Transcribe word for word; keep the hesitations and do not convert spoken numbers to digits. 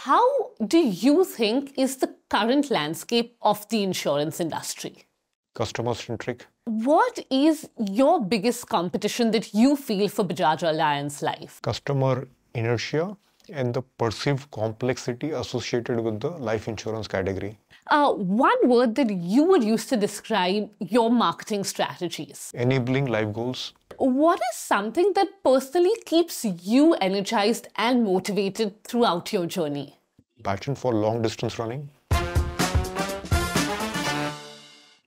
How do you think is the current landscape of the insurance industry? Customer-centric. What is your biggest competition that you feel for Bajaj Allianz Life? Customer inertia and the perceived complexity associated with the life insurance category. Uh, one word that you would use to describe your marketing strategies. Enabling life goals. What is something that personally keeps you energized and motivated throughout your journey? Passion for long distance running.